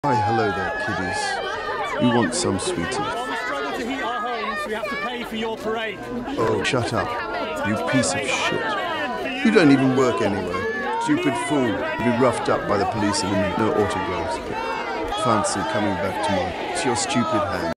Hi, hello there, kiddies. We want some sweetie. While we struggle to heat our homes, we have to pay for your parade. Oh, shut up, you piece of shit. You don't even work anywhere. Stupid fool. You'll be roughed up by the police in a minute. No autographs. Fancy coming back tomorrow. It's your stupid hand.